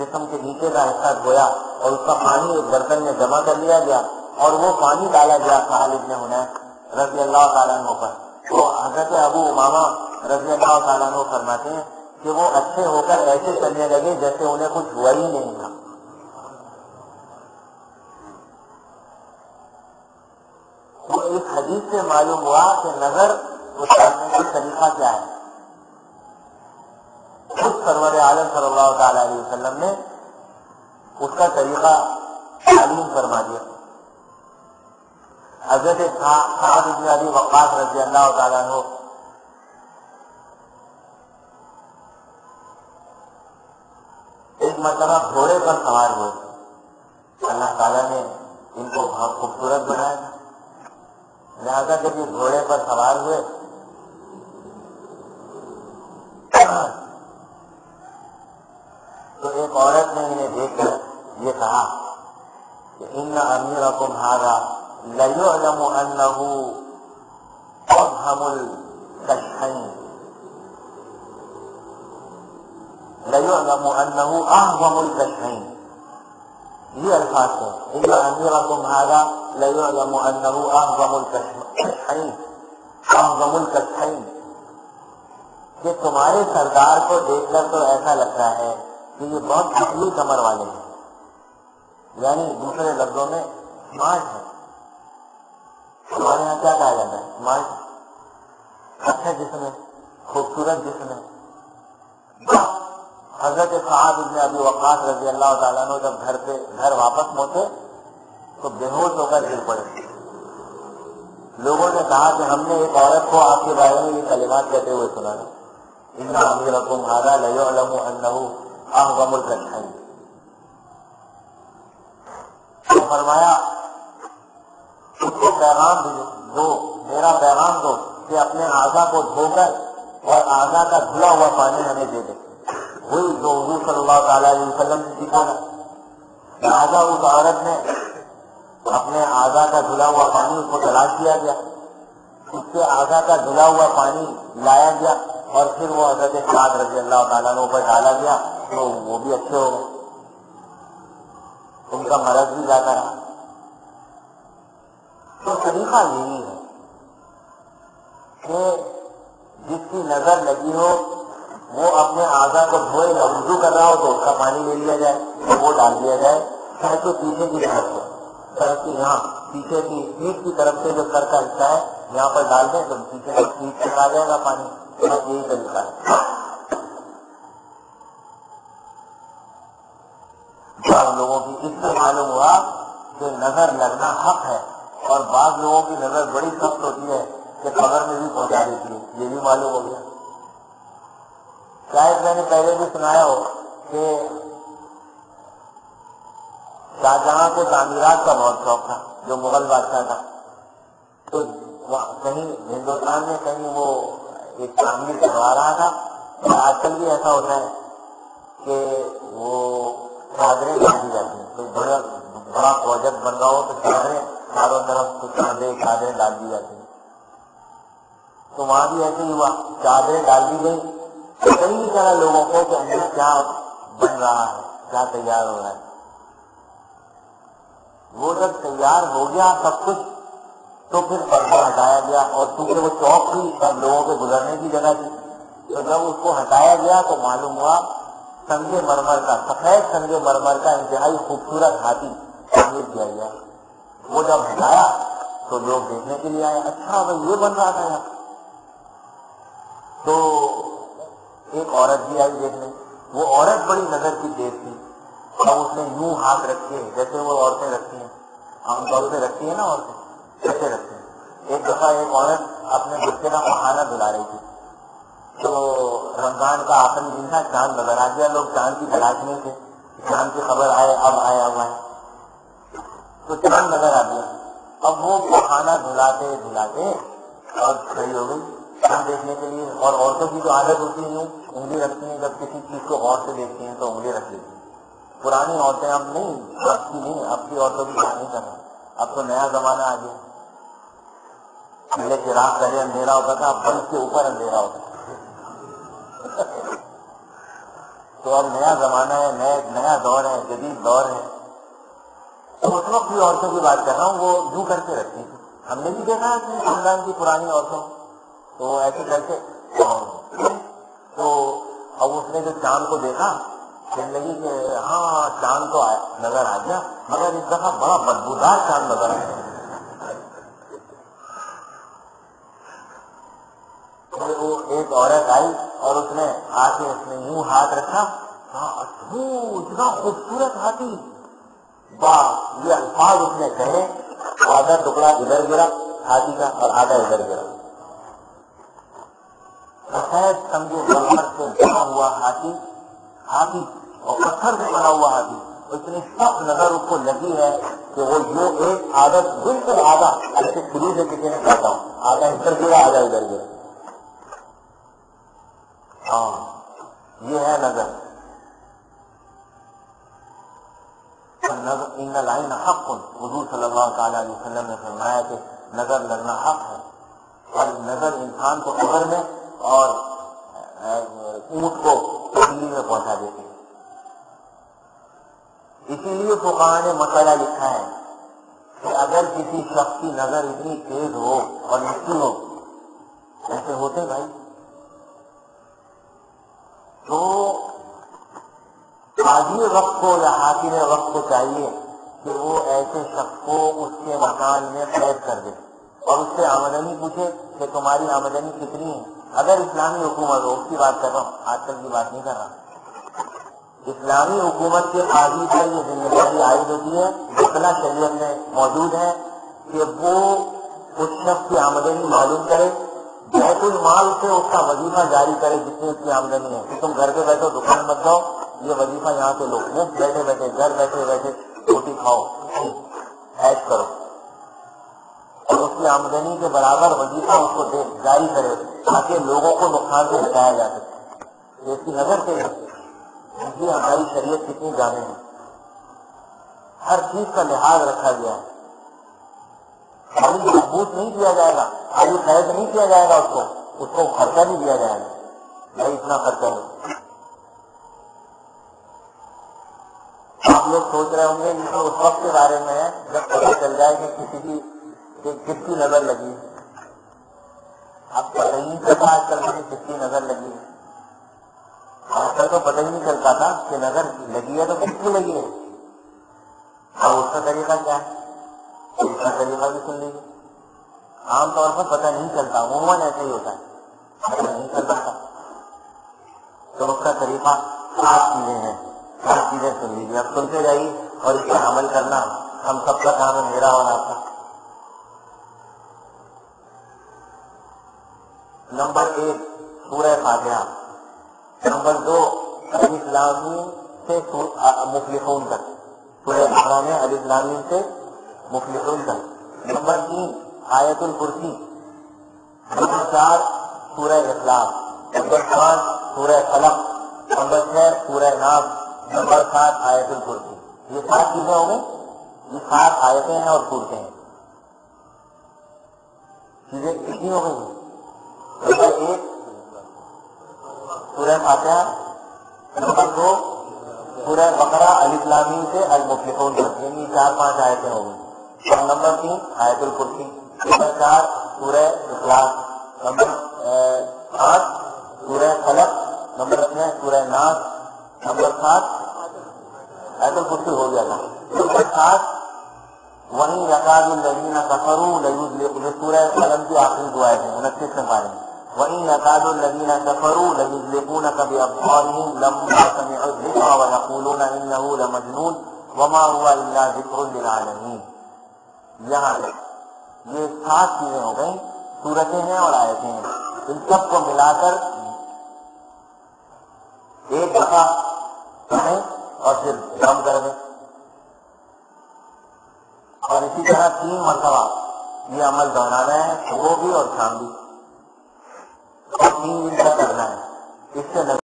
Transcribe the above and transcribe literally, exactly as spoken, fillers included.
جسم کے نیچے کا حصہ دھویا اور اس کا پانی ایک برتن میں جمع کر لیا گیا اور وہ پانی ڈالا گیا سہل ابن حنیف رضی اللہ تعالیٰ عنہ پر. تو حضرت ابو امامہ رضی اللہ تعالیٰ عنہ فرماتے ہیں کہ وہ اچھے ہو کر ایسے چلنے لگے جیسے انہیں کچھ ہوا ہی نہیں تھا. تو اس حدیث سے معلوم ہوا کہ نظر اتارنے کا طریقہ کیا ہے. خود سرور عالم صلی اللہ تعالی علیہ وسلم نے اس کا طریقہ تعلیم فرما دیا. حضرت سعد بن ابی وقاص رضی اللہ تعالیٰ عنہ ایک مرتبہ گھوڑے پر سوار ہوئے. اللہ تعالیٰ نے ان کو بہت خوبصورت بنایا تھا، لہذا جب یہ گھوڑے پر سوار ہوئے تو ایک عورت نے انہیں دیکھ کر یہ کہا کہ ان امیرکم ھذا لیعلم انہ افہم الکشفین لیعلم انہ اعظم الکشفین. یہ الفاظ ہیں ان امیرکم ھذا لیعلم انہ اعظم الکشفین اعظم الکشفین، کہ تمہارے سردار کو دیکھ کر تو ایسا لگتا ہے کہ یہ بہت پتلی کمر والے ہیں، یعنی دوسرے لفظوں میں اسمارٹ ہے. ہمارے یہاں کیا کہا جاتا ہے؟ اسمارٹ، اچھا جسم ہے، خوبصورت جسم ہے. حضرت سعد بن ابی وقاص رضی اللہ تعالیٰ عنہ جب گھر پہ گھر واپس پہنچے تو بے ہوش ہو کر گر پڑے. لوگوں نے کہا کہ ہم نے ایک عورت کو آپ کے بارے میں یہ کلمات کہتے ہوئے سنا ہے، ان امیرکم ھذا لیعلم انہ اعظم الکشفین. تو فرمایا اس کو پیغام دو، میرا پیغام دو کہ اپنے اعضا کو دھو کر اور اعضا کا دھلا ہوا پانی ہمیں دے دے. وہی جو حضور صلی اللہ تعالیٰ علیہ وسلم سے سیکھا نا. لہٰذا اس عورت نے اپنے اعضا کا دھلا ہوا پانی اس کو تلاش کیا گیا، اس کے اعضا کا دھلا ہوا پانی لایا گیا اور پھر وہ حضرت سعد رضی اللہ تعالیٰ عنہ پر ڈالا گیا تو وہ بھی اچھے ہو گئے، ان کا مرض بھی جاتا رہا. تو طریقہ یہی ہے کہ جس کی نظر لگی ہو وہ اپنے اعضا کو دھوئے، یا وضو کر رہا ہو تو اس کا پانی لے لیا جائے اور وہ ڈال دیا جائے. سر کے پیچھے کی طرف سے، سر کی یہاں پیچھے کی پیٹھ کی طرف سے جو سر کا حصہ ہے یہاں پر ڈال دیں تو پیچھے سے پیٹھ سے آ جائے گا پانی. یہی طریقہ ہے. بعض لوگوں کی اس سے معلوم ہوا کہ نظر لگنا حق ہے، اور بعض لوگوں کی نظر بڑی سخت ہوتی ہے کہ قبر میں بھی پہنچا دیتی ہے، یہ بھی معلوم ہو گیا. شاید میں نے پہلے بھی سنایا ہو کہ شاہجہاں کو تعمیرات کا بہت شوق تھا، جو مغل بادشاہ تھا. تو کہیں ہندوستان میں کہیں وہ ایک تعمیر کروا رہا تھا. آج کل بھی ایسا ہوتا ہے کہ وہ چادریں ڈال دی جاتی ہیں. کوئی بڑا بڑا پروجیکٹ بن رہا ہو تو چادریں چاروں طرف چادریں چادریں ڈال دی جاتی ہیں. تو وہاں بھی ایسے ہی ہوا، چادریں ڈال دی گئی. کئی طرح لوگوں کو کہ اندر کیا بن رہا ہے، کیا تیار ہو رہا ہے. وہ جب تیار ہو گیا سب کچھ تو پھر پردہ ہٹایا گیا، اور چونکہ وہ چوک تھی سب لوگوں کے گزرنے کی جگہ تھی، تو جب اس کو ہٹایا گیا تو معلوم ہوا سنگ مرمر کا، سفید سنگ مرمر کا انتہائی خوبصورت ہاتھی تعمیر کیا گیا. وہ جب ہٹایا تو لوگ دیکھنے کے لیے آئے، اچھا بھائی یہ بن رہا تھا یہاں. تو ایک عورت بھی آئی دیکھنے. وہ عورت بڑی نظر کی تیز تھی، اب اس نے یوں ہاتھ رکھے جیسے وہ عورتیں رکھتی ہیں، عام طور سے رکھتی ہیں نا عورتیں، ایسے رکھتی ہیں. ایک دفعہ ایک عورت اپنے بچے کا پخانہ دھلا رہی تھی. تو رمضان کا آخری دن تھا، چاند نظر آ گیا. لوگ چاند کی تلاش میں تھے، چاند کی خبر آئے اب آئے اب آئے تو چاند نظر آ گیا. اب وہ پخانہ دھلاتے دھلاتے اور کھڑی ہو گئی چاند دیکھنے کے لیے. اور عورتوں کی جو عادت ہوتی ہے انگلی رکھتی ہیں، جب کسی چیز کو غور سے دیکھتی ہیں تو انگلی رکھ لیتی ہیں. پرانی عورتیں اب نہیں، اب کی نہیں، اب کی عورتوں کی بات نہیں کر رہا. اب تو نیا زمانہ آ گیا. پہلے چراغ پہلے اندھیرا ہوتا تھا، اب بلب کے اوپر اندھیرا ہوتا تھا. تو اب نیا زمانہ ہے، نیا نیا دور ہے، جدید دور ہے. تو اس وقت بھی عورتوں کی بات کر رہا ہوں، وہ یوں کر کے رکھتی تھی. ہم نے بھی دیکھا کہ خاندان کی پرانی عورتوں تو ایسے کر کے. تو اب اس نے جو چاند کو دیکھا کہنے لگی کہ ہاں چاند تو نظر آ گیا، مگر اس دفعہ بڑا بدبودار چاند نظر آ گیا. وہ ایک عورت آئی اور اس نے آ کے اس نے یوں ہاتھ رکھا، اتنا خوبصورت ہاتھی، واہ، یہ الفاظ اس نے کہے. آدھا ٹکڑا ادھر گرا ہاتھی کا اور آدھا ادھر گرا. سفید سمجھو پتھر سے بنا ہوا ہاتھی ہاتھی اور پتھر سے بنا ہوا ہاتھی. اتنی سخت نظر اس کو لگی ہے کہ وہ یہ ایک عادت بالکل آدھا ایسے شروع سے کسی نے کہتا ہوں آدھا ادھر گرا آدھا ادھر گرا. ہاں یہ ہے نظر. ان العین حق، حضور صلی اللہ تعالی علیہ وسلم نے فرمایا کہ نظر لگنا حق ہے. اور نظر انسان کو قبر میں اور اونٹ کو تکلیف میں پہنچا دیتی ہے. اسی لیے فقہاء نے مسئلہ لکھا ہے کہ اگر کسی شخص کی نظر اتنی تیز ہو اور نچی ہو، ایسے ہوتے بھائی، تو قاضی وقت کو یا حاکم وقت کو چاہیے کہ وہ ایسے شخص کو اس کے مکان میں قید کر دے اور اس سے آمدنی پوچھے کہ تمہاری آمدنی کتنی ہے. اگر اسلامی حکومت ہو، اس کی بات کر رہا ہوں، آج کل کی بات نہیں کر رہا. اسلامی حکومت کے قاضی پر یہ ذمہ داری عائد ہوتی ہے، مسئلہ شریعت میں موجود ہے کہ وہ اس شخص کی آمدنی معلوم کرے، بیت المال سے اس کا وظیفہ جاری کرے جتنی اس کی آمدنی ہے. کہ تم گھر پہ بیٹھو، دکان مت جاؤ، یہ وظیفہ یہاں سے لو، مفت بیٹھے بیٹھے گھر بیٹھے بیٹھے روٹی کھاؤ، ایش کرو، اور اس کی آمدنی کے برابر وظیفہ اس کو دے جاری کرے تاکہ لوگوں کو نقصان سے بچایا جا سکے. اس کی نظر سے یہ ہماری شریعت کتنی جانے ہیں. ہر چیز کا لحاظ رکھا گیا ہے. خالی محبوس نہیں کیا جائے گا، خالی قید نہیں کیا جائے گا، اس کو اس کو خرچہ نہیں دیا جائے گا. بھائی اتنا خرچہ نہیں. آپ لوگ سوچ رہے ہوں گے یہ تو اس وقت کے بارے میں ہے جب پتہ چل جائے کہ کسی کی کہ کس کی نظر لگی. اب پتہ ہی نہیں چلتا آج کل مجھے کس کی نظر لگی ہے. آج کل تو پتہ ہی نہیں چلتا تھا کہ نظر لگی ہے تو کس کی لگی ہے. اور اس کا طریقہ کیا ہے، اس کا طریقہ بھی سن لیجیے. عام طور پر پتہ نہیں چلتا، عموماً ایسا ہی ہوتا ہے، پتہ نہیں چل پاتا. تو اس کا طریقہ سات چیزیں ہیں، سات چیزیں سن لیجیے. اب سنتے جائیے اور اس پر عمل کرنا ہم سب کا کام ہے، میرا اور آپ کا. نمبر ایک سورہ فاتحہ. نمبر دو الف لام میم سے مفلحون تک، سورہ بقرہ میں الف لام میم سے مفلحون تک. نمبر تین آیت الکرسی. نمبر چار سورہ اخلاص. نمبر پانچ سورہ فلق. نمبر چھ سورہ ناس. نمبر سات آیت الکرسی. یہ سات چیزیں ہو گئی، یہ سات آیتیں ہیں اور سورتیں ہیں. چیزیں کتنی ہو گئی؟ نمبر ایک سورہ فاتحہ. نمبر دو سورہ بقرہ الف لام میم سے المفلحون تک، یعنی چار پانچ آیتیں ہو گئی. اور نمبر تین آیت الکرسی. نمبر چار سورہ اخلاص. نمبر پانچ سورہ فلق. نمبر چھ سورہ ناس. نمبر سات آیت الکرسی ہو گیا تھا. نمبر سات وہیں یکاد الذین کفروا لیزلقون، سورہ قلم کی آخری دعائیں ہیں انتیس میں پارے ہیں. وَإِنْ يَكَادُ الَّذِينَ كَفَرُوا لَيُزْلِقُونَكَ بِأَبْصَارِهِمْ لَمَّا سَمِعُوا الذِّكْرَ وَيَقُولُونَ إِنَّهُ لَمَجْنُونٌ وَمَا هُوَ إِلَّا ذِكْرٌ لِلْعَالَمِينَ. یہاں یہ سات چیزیں ہو گئیں، سورتیں ہیں اور آیتیں ہیں. ان سب کو ملا کر ایک دفعہ پڑھیں اور پھر دم کر دیں، اور اسی طرح تین مرتبہ یہ عمل دہرانا ہے، صبح بھی اور شام بھی، اور تین دن تک کرنا ہے. اس سے